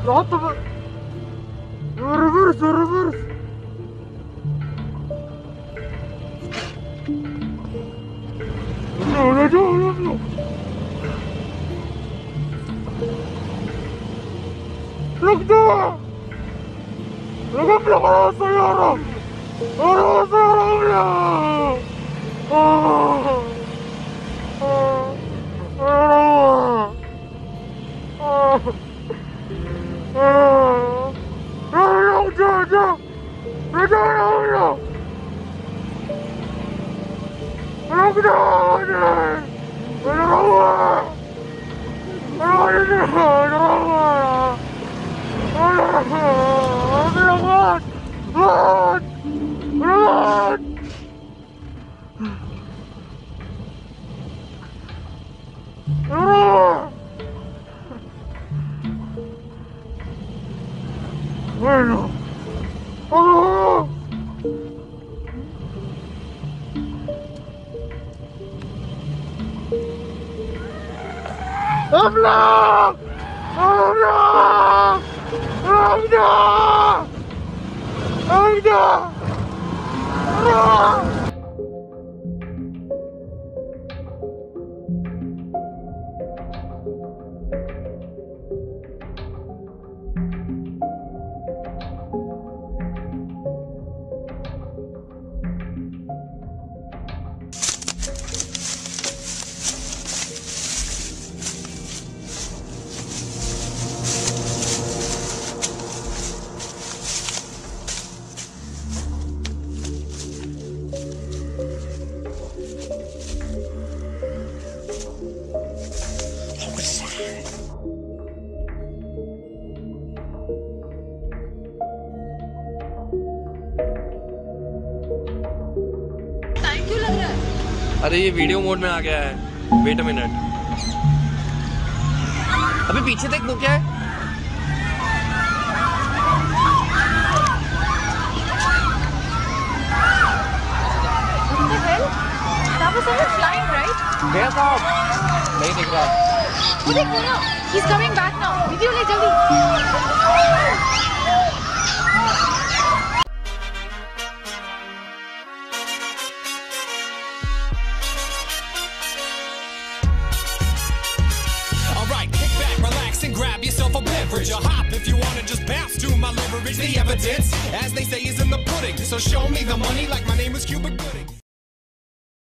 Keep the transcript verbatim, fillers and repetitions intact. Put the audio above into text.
حط ريفرس ريفرس. لا لا لا ركضوا ركب لي على السيارة على السيارة. آه آه آه آه آه رجع رجع رجع رجع رجع رجع رجع Bueno. Oh. ¡Habla! ¡Habla! ¡Habla! ¡Habla! ¡Habla! अरे ये video mode में आ गया है। वेट अ मिनट, अभी पीछे देख वो क्या है। What the hell? That was someone flying, right? गया साहब, नहीं दिख रहा। वो देख वो ना, he's coming back now. Video ले जल्दी। Grab yourself a beverage or hop if you wanna just bounce to my leverage. The evidence, as they say, is in the pudding. So show me the money like my name is Qiwi Wallet.